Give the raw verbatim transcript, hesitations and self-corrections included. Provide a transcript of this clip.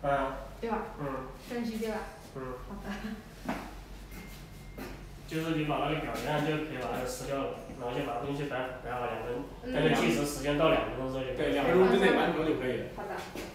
嗯。 对吧？ 嗯。 顺序对吧？ 嗯。 好的。 就是你把那个表面就可以把它撕掉了，然后就把东西摆摆好两分， 嗯但是计时时间到两分钟之后就可以。 对，两分钟之内完成就可以了。 好的。